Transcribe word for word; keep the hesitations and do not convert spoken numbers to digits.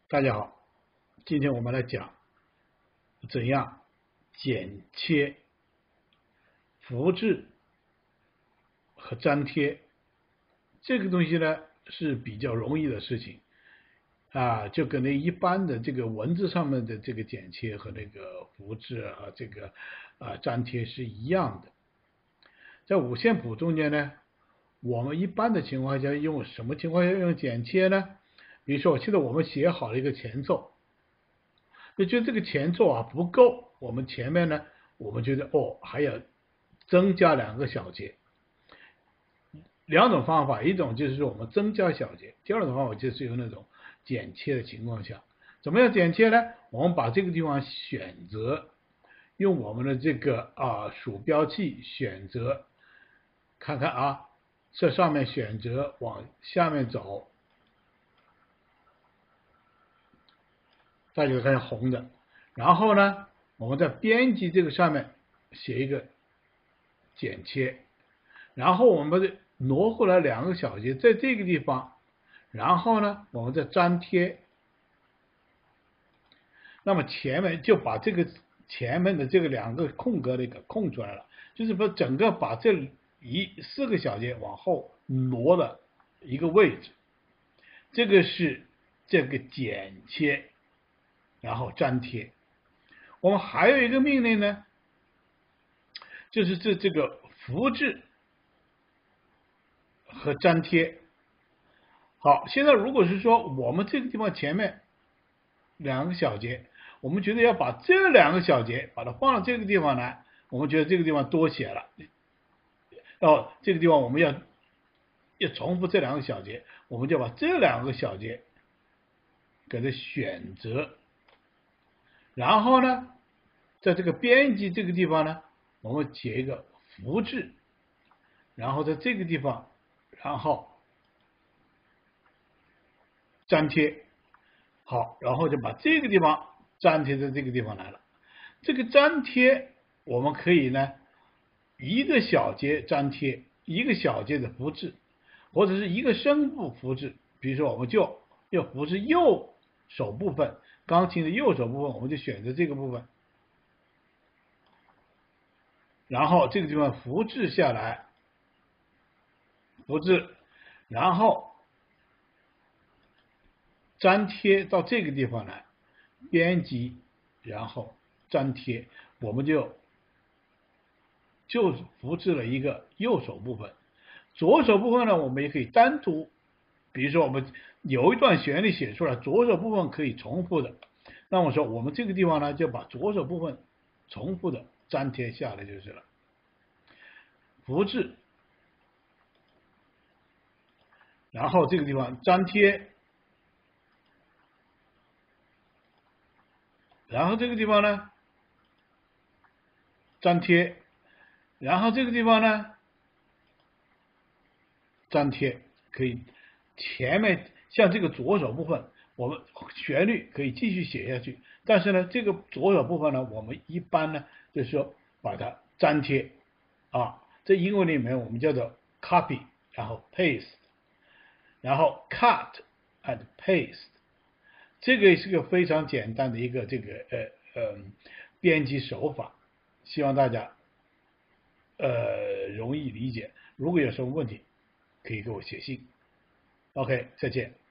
大家好，今天我们来讲怎样剪切、复制和粘贴。这个东西呢是比较容易的事情啊，就跟那一般的这个文字上面的这个剪切和那个复制啊，这个啊粘贴是一样的。在五线谱中间呢，我们一般的情况下用什么情况下用剪切呢？比如说，现在我们写好了一个前奏。就觉得这个前奏啊不够，我们前面呢，我们觉得哦还要增加两个小节。两种方法，一种就是说我们增加小节，第二种方法就是有那种剪切的情况下，怎么样剪切呢？我们把这个地方选择，用我们的这个啊鼠标器选择，看看啊，这上面选择往下面走。大家看红的，然后呢，我们在编辑这个上面写一个剪切，然后我们挪过来两个小节，在这个地方，然后呢，我们再粘贴，那么前面就把这个前面的这个两个空格的给空出来了，就是把整个把这一四个小节往后挪的一个位置，这个是这个剪切。然后粘贴，我们还有一个命令呢，就是这这个复制和粘贴。好，现在如果是说我们这个地方前面两个小节，我们觉得要把这两个小节把它放到这个地方来，我们觉得这个地方多写了，哦，这个地方我们要要重复这两个小节，我们就把这两个小节给它选择。然后呢，在这个编辑这个地方呢，我们写一个复制，然后在这个地方，然后粘贴，好，然后就把这个地方粘贴在这个地方来了。这个粘贴我们可以呢，一个小节粘贴，一个小节的复制，或者是一个声部复制。比如说，我们就要复制右手部分。钢琴的右手部分，我们就选择这个部分，然后这个地方复制下来，复制，然后粘贴到这个地方来，编辑，然后粘贴，我们就就复制了一个右手部分。左手部分呢，我们也可以单独，比如说我们有一段旋律写出来，左手部分可以重复的。那我说我们这个地方呢，就把左手部分重复的粘贴下来就是了，复制，然后这个地方粘贴，然后这个地方呢粘贴，然后这个地方呢粘贴，可以前面像这个左手部分，我们旋律可以继续写下去，但是呢，这个左手部分呢，我们一般呢就是说把它粘贴啊，在英文里面我们叫做 copy， 然后 paste， 然后 cut and paste， 这个是个非常简单的一个这个呃呃编辑手法，希望大家呃容易理解。如果有什么问题，可以给我写信。OK， 再见。